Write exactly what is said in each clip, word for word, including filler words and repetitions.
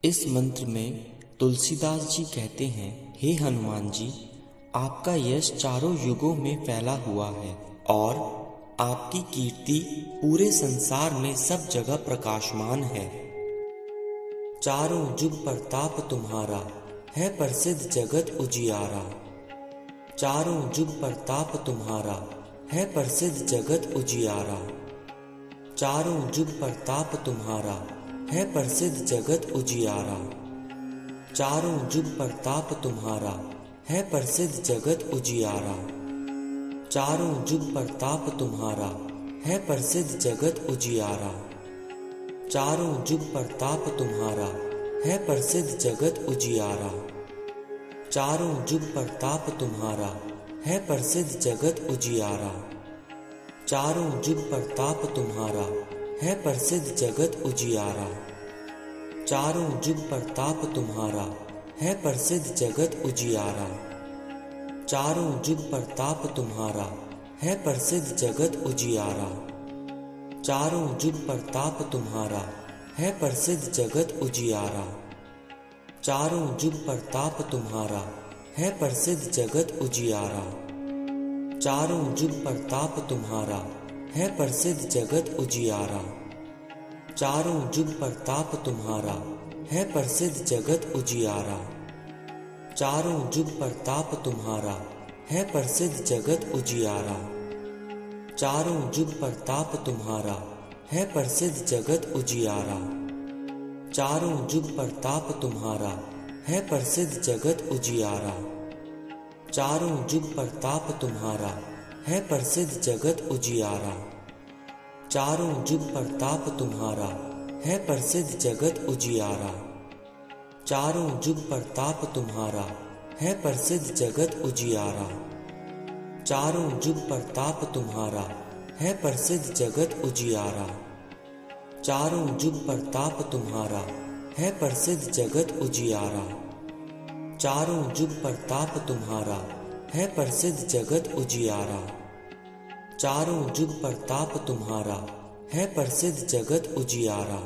इस मंत्र में तुलसीदास जी कहते हैं, हे हनुमान जी, आपका यश चारों युगों में फैला हुआ है और आपकी कीर्ति पूरे संसार में सब जगह प्रकाशमान है। चारों युग प्रताप तुम्हारा है प्रसिद्ध जगत उजियारा। चारों युग प्रताप तुम्हारा है प्रसिद्ध जगत उजियारा। चारों युग प्रताप तुम्हारा है प्रसिद्ध जगत उजियारा। चारों युग प्रताप तुम्हारा है प्रसिद्ध जगत उजियारा। चारों युग प्रताप तुम्हारा है प्रसिद्ध जगत उजियारा। चारों युग प्रताप तुम्हारा है प्रसिद्ध जगत उजियारा। चारों युग प्रताप तुम्हारा है प्रसिद्ध जगत उजियारा। चारों युग प्रताप तुम्हारा है प्रसिद्ध जगत उजियारा। चारों युग प्रताप तुम्हारा है प्रसिद्ध जगत उजियारा। चारों युग प्रताप तुम्हारा है प्रसिद्ध जगत उजियारा। चारों युग प्रताप तुम्हारा है प्रसिद्ध जगत उजियारा। चारों युग प्रताप तुम्हारा है प्रसिद्ध जगत उजियारा। चारों युग प्रताप तुम्हारा है प्रसिद्ध जगत उजियारा। चारों युग प्रताप तुम्हारा है प्रसिद्ध जगत उजियारा। चारों युग प्रताप तुम्हारा है प्रसिद्ध जगत उजियारा। चारों युग प्रताप तुम्हारा है प्रसिद्ध जगत उजियारा। चारों युग प्रताप तुम्हारा है प्रसिद्ध जगत उजियारा। चारों युग प्रताप तुम्हारा है प्रसिद्ध जगत उजियारा। चारों युग प्रताप तुम्हारा है प्रसिद्ध जगत उजियारा। चारों युग प्रताप तुम्हारा है प्रसिद्ध जगत उजियारा। चारों युग प्रताप तुम्हारा है प्रसिद्ध जगत उजियारा। चारों युग प्रताप तुम्हारा है प्रसिद्ध जगत उजियारा। चारों युग प्रताप तुम्हारा है प्रसिद्ध जगत उजियारा। चारों युग प्रताप तुम्हारा है प्रसिद्ध जगत उजियारा।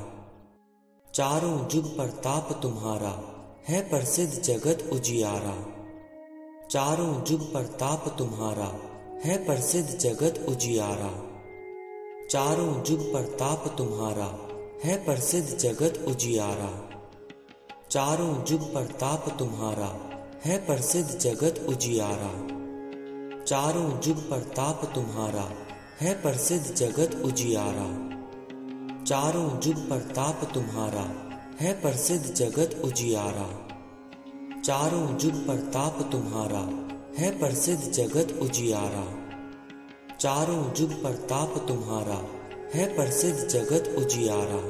चारों युग प्रताप तुम्हारा है प्रसिद्ध जगत उजियारा। चारों युग प्रताप तुम्हारा है प्रसिद्ध जगत उजियारा। चारों युग प्रताप तुम्हारा है प्रसिद्ध जगत उजियारा। चारों युग प्रताप तुम्हारा है प्रसिद्ध जगत उजियारा। चारों युग प्रताप तुम्हारा है प्रसिद्ध जगत उजियारा। चारों युग प्रताप तुम्हारा है प्रसिद्ध जगत उजियारा। चारों युग प्रताप तुम्हारा है प्रसिद्ध जगत उजियारा। चारों युग प्रताप तुम्हारा है प्रसिद्ध जगत उजियारा।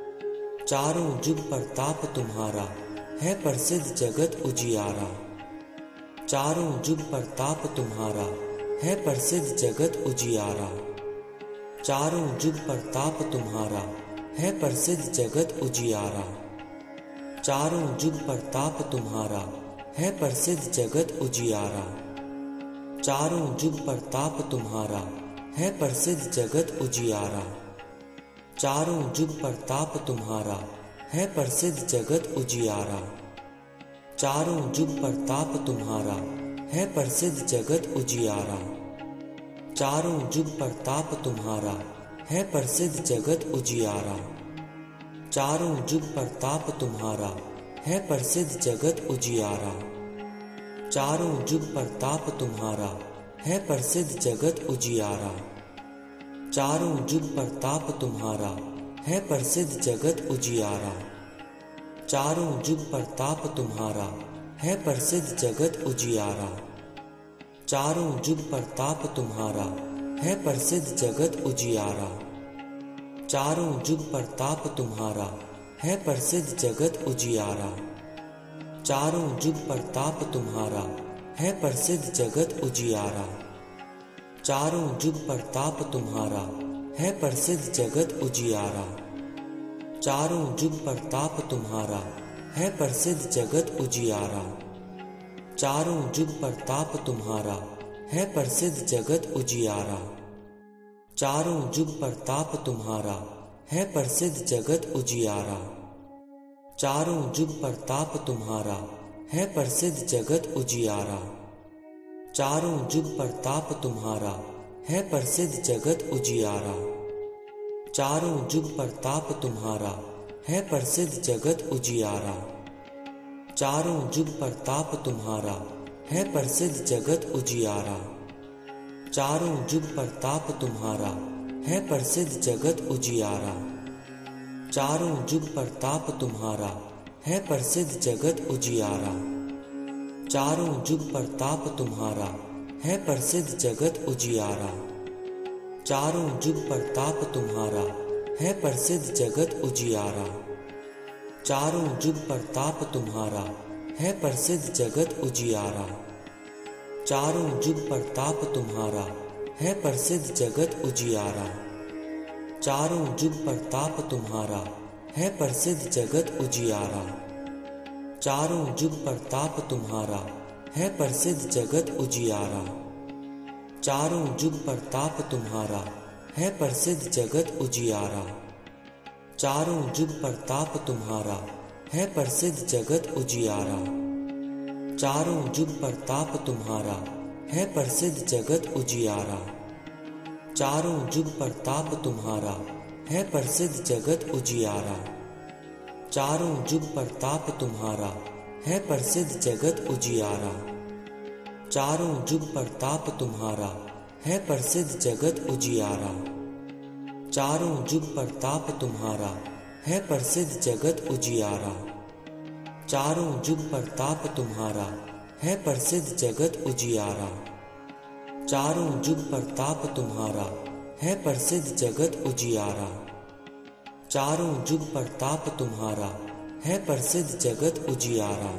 चारों युग प्रताप तुम्हारा है प्रसिद्ध जगत उजियारा। चारों युग प्रताप तुम्हारा है प्रसिद्ध जगत उजियारा। चारों युग प्रताप तुम्हारा है प्रसिद्ध जगत उजियारा। चारों युग प्रताप तुम्हारा है प्रसिद्ध जगत उजियारा। चारों युग प्रताप तुम्हारा है प्रसिद्ध जगत उजियारा। चारों युग प्रताप तुम्हारा है प्रसिद्ध जगत उजियारा। चारों युग प्रताप तुम्हारा है प्रसिद्ध जगत उजियारा। चारों युग प्रताप तुम्हारा है प्रसिद्ध जगत उजियारा। चारों युग प्रताप तुम्हारा है प्रसिद्ध जगत उजियारा। चारों युग प्रताप तुम्हारा है प्रसिद्ध जगत उजियारा। चारों युग प्रताप तुम्हारा है प्रसिद्ध जगत उजियारा। चारों युग प्रताप तुम्हारा है प्रसिद्ध जगत उजियारा। चारों युग प्रताप तुम्हारा है प्रसिद्ध जगत उजियारा। चारों युग प्रताप तुम्हारा है प्रसिद्ध जगत उजियारा। चारों युग प्रताप तुम्हारा है प्रसिद्ध जगत उजियारा। चारों युग प्रताप तुम्हारा है प्रसिद्ध जगत उजियारा। चारों युग प्रताप तुम्हारा है प्रसिद्ध जगत उजियारा। चारों युग प्रताप तुम्हारा है प्रसिद्ध जगत उजियारा। चारों युग प्रताप तुम्हारा है प्रसिद्ध जगत उजियारा। चारों जुग प्रताप तुम्हारा है प्रसिद्ध जगत उजियारा। चारों जुग प्रताप तुम्हारा है प्रसिद्ध जगत उजियारा। चारों जुग प्रताप तुम्हारा है प्रसिद्ध जगत उजियारा। चारों जुग प्रताप तुम्हारा है प्रसिद्ध जगत उजियारा। चारों जुग प्रताप तुम्हारा है प्रसिद्ध जगत उजियारा। चारों जुग प्रताप तुम्हारा है प्रसिद्ध जगत उजियारा। चारों जुग प्रताप तुम्हारा है प्रसिद्ध जगत उजियारा। चारों जुग प्रताप तुम्हारा है प्रसिद्ध जगत उजियारा। चारों जुग प्रताप तुम्हारा है प्रसिद्ध जगत उजियारा। चारों जुग प्रताप तुम्हारा है प्रसिद्ध जगत उजियारा। चारों जुग प्रताप तुम्हारा है प्रसिद्ध जगत उजियारा। चारों जुग प्रताप तुम्हारा है प्रसिद्ध जगत उजियारा। चारों जुग प्रताप तुम्हारा है प्रसिद्ध जगत उजियारा। चारों जुग प्रताप तुम्हारा है प्रसिद्ध जगत उजियारा। चारों जुग प्रताप तुम्हारा है प्रसिद्ध जगत उजियारा। चारों जुग प्रताप तुम्हारा है प्रसिद्ध जगत उजियारा। चारों जुग प्रताप तुम्हारा है प्रसिद्ध जगत उजियारा। चारों जुग प्रताप तुम्हारा है प्रसिद्ध जगत उजियारा। चारों जुग प्रताप तुम्हारा है प्रसिद्ध जगत उजियारा। चारों जुग प्रताप तुम्हारा है प्रसिद्ध जगत उजियारा। चारों जुग प्रताप तुम्हारा है प्रसिद्ध जगत उजियारा। चारों जुग प्रताप तुम्हारा है प्रसिद्ध जगत उजियारा।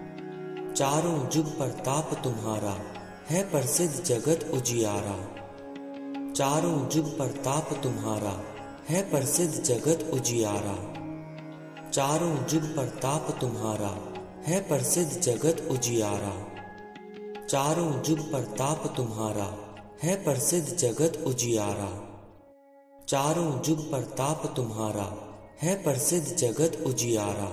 चारों जुग प्रताप तुम्हारा है प्रसिद्ध जगत उजियारा। चारों जुग प्रताप तुम्हारा है प्रसिद्ध जगत उजियारा। चारों जुग प्रताप तुम्हारा है प्रसिद्ध जगत उजियारा। चारों जुग प्रताप तुम्हारा है प्रसिद्ध जगत उजियारा। चारों जुग प्रताप तुम्हारा है प्रसिद्ध जगत उजियारा।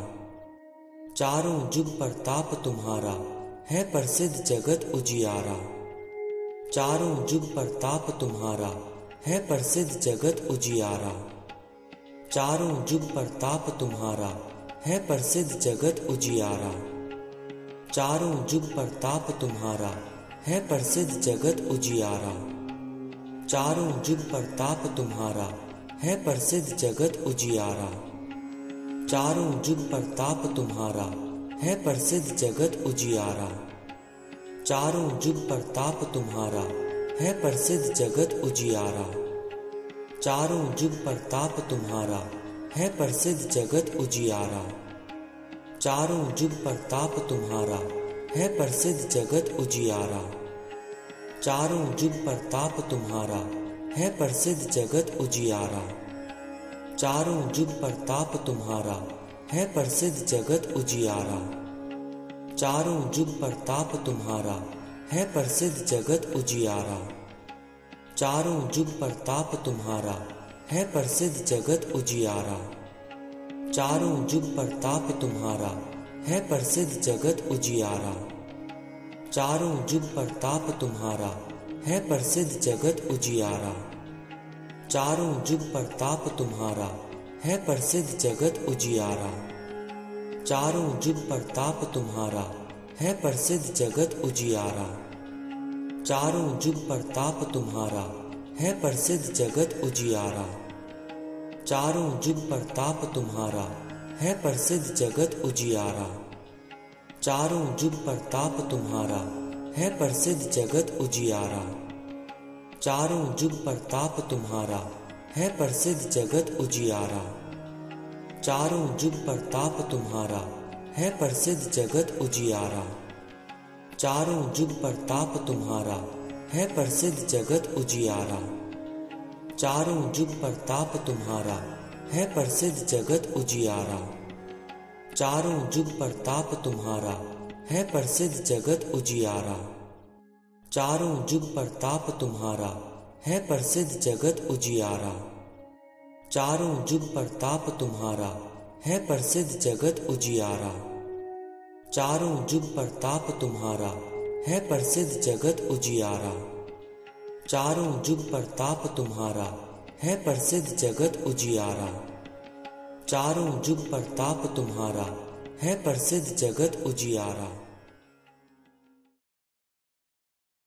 चारों जुग प्रताप तुम्हारा है प्रसिद्ध जगत उजियारा। चारों जुग प्रताप तुम्हारा है प्रसिद्ध जगत उजियारा। चारों जुग प्रताप तुम्हारा है प्रसिद्ध जगत उजियारा। चारों जुग प्रताप तुम्हारा है प्रसिद्ध जगत उजियारा। चारों जुग प्रताप तुम्हारा है प्रसिद्ध जगत उजियारा। चारों जुग प्रताप तुम्हारा है प्रसिद्ध जगत उजियारा। चारों जुग प्रताप तुम्हारा है प्रसिद्ध जगत उजियारा। चारों जुग प्रताप तुम्हारा है प्रसिद्ध जगत उजियारा। चारों जुग प्रताप तुम्हारा है प्रसिद्ध जगत उजियारा। चारों जुग प्रताप तुम्हारा है प्रसिद्ध जगत उजियारा। चारों जुग प्रताप तुम्हारा है प्रसिद्ध जगत उजियारा। चारों जुग प्रताप तुम्हारा है प्रसिद्ध जगत उजियारा। चारों जुग प्रताप तुम्हारा है प्रसिद्ध जगत उजियारा। चारों जुग प्रताप तुम्हारा है प्रसिद्ध जगत उजियारा। चारों जुग प्रताप तुम्हारा है प्रसिद्ध जगत उजियारा। चारों जुग प्रताप तुम्हारा है प्रसिद्ध जगत उजियारा। चारों जुग प्रताप तुम्हारा है प्रसिद्ध जगत उजियारा। चारों जुग प्रताप तुम्हारा है प्रसिद्ध जगत उजियारा। चारों जुग प्रताप तुम्हारा है प्रसिद्ध जगत उजियारा। चारों जुग प्रताप तुम्हारा है प्रसिद्ध जगत उजियारा। चारों जुग प्रताप तुम्हारा है प्रसिद्ध जगत उजियारा। चारों जुग प्रताप तुम्हारा है प्रसिद्ध जगत उजियारा। चारों जुग प्रताप तुम्हारा है प्रसिद्ध जगत उजियारा। चारों जुग प्रताप तुम्हारा है प्रसिद्ध जगत उजियारा। चारों जुग प्रताप तुम्हारा है प्रसिद्ध जगत उजियारा। चारों जुग प्रताप तुम्हारा है प्रसिद्ध जगत उजियारा। चारों जुग प्रताप तुम्हारा है प्रसिद्ध जगत उजियारा। चारों जुग प्रताप तुम्हारा है प्रसिद्ध जगत उजियारा। चारों जुग प्रताप तुम्हारा है प्रसिद्ध जगत उजियारा। चारों जुग प्रताप तुम्हारा है प्रसिद्ध जगत उजियारा।